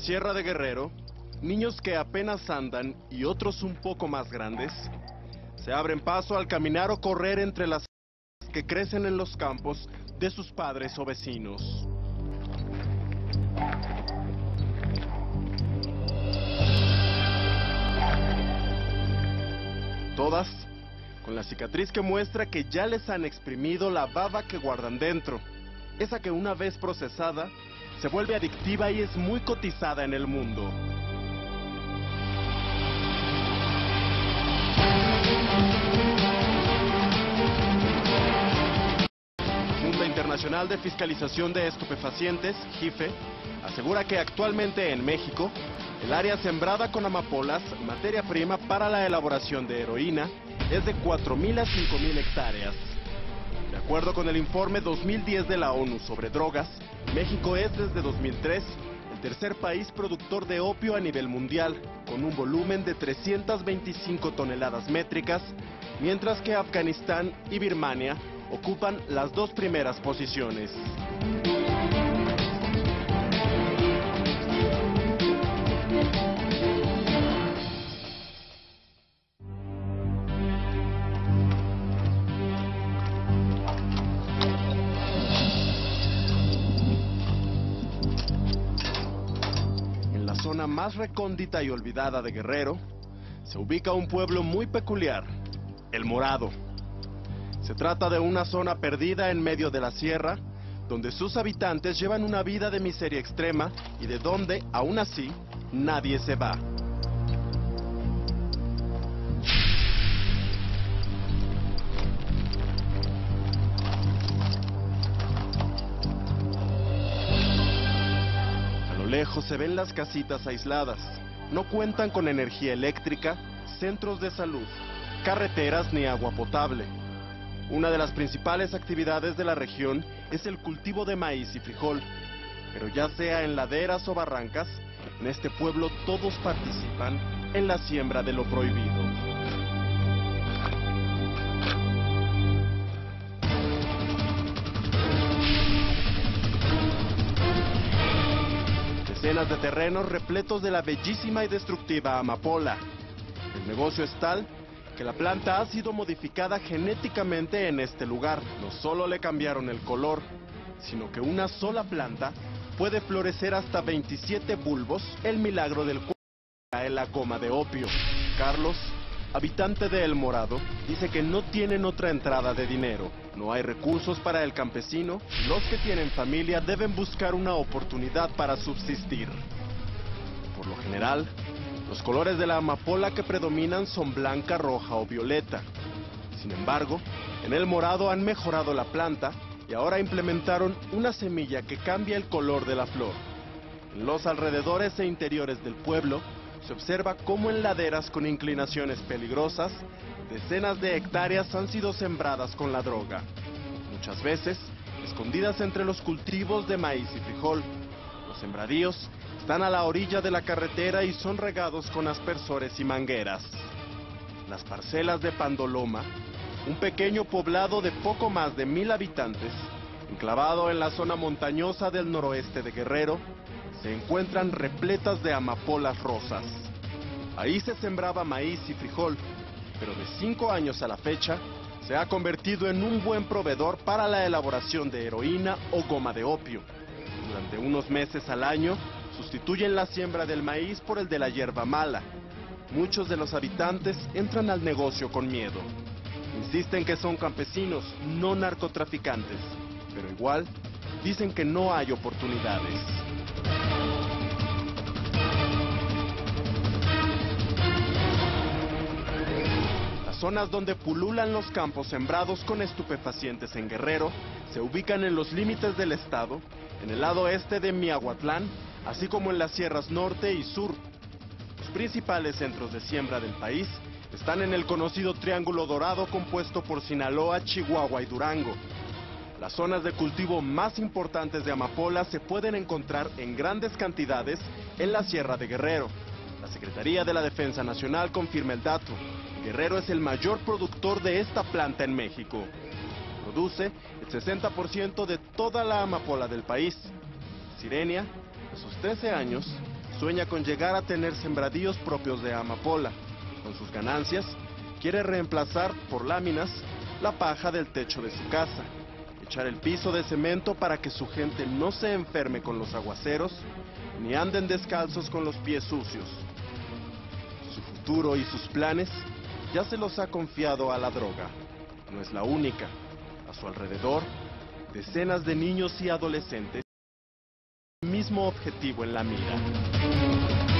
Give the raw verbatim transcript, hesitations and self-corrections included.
Sierra de Guerrero, niños que apenas andan y otros un poco más grandes, se abren paso al caminar o correr entre las que crecen en los campos de sus padres o vecinos. Todas con la cicatriz que muestra que ya les han exprimido la baba que guardan dentro, esa que una vez procesada se vuelve adictiva y es muy cotizada en el mundo. Junta Internacional de Fiscalización de Estupefacientes, JIFE, asegura que actualmente en México, el área sembrada con amapolas, materia prima para la elaboración de heroína, es de cuatro mil a cinco mil hectáreas. De acuerdo con el informe dos mil diez de la ONU sobre drogas, México es desde dos mil tres el tercer país productor de opio a nivel mundial, con un volumen de trescientas veinticinco toneladas métricas, mientras que Afganistán y Birmania ocupan las dos primeras posiciones. Zona más recóndita y olvidada de Guerrero, se ubica un pueblo muy peculiar, El Morado. Se trata de una zona perdida en medio de la sierra, donde sus habitantes llevan una vida de miseria extrema y de donde, aún así, nadie se va. Lejos se ven las casitas aisladas. No cuentan con energía eléctrica, centros de salud, carreteras ni agua potable. Una de las principales actividades de la región es el cultivo de maíz y frijol. Pero ya sea en laderas o barrancas, en este pueblo todos participan en la siembra de lo prohibido. Decenas de terrenos repletos de la bellísima y destructiva amapola. El negocio es tal que la planta ha sido modificada genéticamente en este lugar. No solo le cambiaron el color, sino que una sola planta puede florecer hasta veintisiete bulbos, el milagro del cual es la goma de opio. Carlos, habitante de El Morado, dice que no tienen otra entrada de dinero. No hay recursos para el campesino. Los que tienen familia deben buscar una oportunidad para subsistir. Por lo general, los colores de la amapola que predominan son blanca, roja o violeta. Sin embargo, en El Morado han mejorado la planta y ahora implementaron una semilla que cambia el color de la flor. En los alrededores e interiores del pueblo, se observa cómo en laderas con inclinaciones peligrosas, decenas de hectáreas han sido sembradas con la droga. Muchas veces, escondidas entre los cultivos de maíz y frijol. Los sembradíos están a la orilla de la carretera y son regados con aspersores y mangueras. Las parcelas de Pandoloma, un pequeño poblado de poco más de mil habitantes, enclavado en la zona montañosa del noroeste de Guerrero, se encuentran repletas de amapolas rosas. Ahí se sembraba maíz y frijol, pero de cinco años a la fecha, se ha convertido en un buen proveedor para la elaboración de heroína o goma de opio. Durante unos meses al año, sustituyen la siembra del maíz por el de la hierba mala. Muchos de los habitantes entran al negocio con miedo. Insisten que son campesinos, no narcotraficantes, pero igual dicen que no hay oportunidades. Zonas donde pululan los campos sembrados con estupefacientes en Guerrero se ubican en los límites del estado, en el lado este de Miahuatlán, así como en las sierras norte y sur. Los principales centros de siembra del país están en el conocido Triángulo Dorado compuesto por Sinaloa, Chihuahua y Durango. Las zonas de cultivo más importantes de amapola se pueden encontrar en grandes cantidades en la Sierra de Guerrero. La Secretaría de la Defensa Nacional confirma el dato. Guerrero es el mayor productor de esta planta en México. Produce el sesenta por ciento de toda la amapola del país. Sirenia, a sus trece años, sueña con llegar a tener sembradíos propios de amapola. Con sus ganancias, quiere reemplazar por láminas la paja del techo de su casa, echar el piso de cemento para que su gente no se enferme con los aguaceros, ni anden descalzos con los pies sucios. Su futuro y sus planes ya se los ha confiado a la droga. No es la única. A su alrededor, decenas de niños y adolescentes, el mismo objetivo en la mira.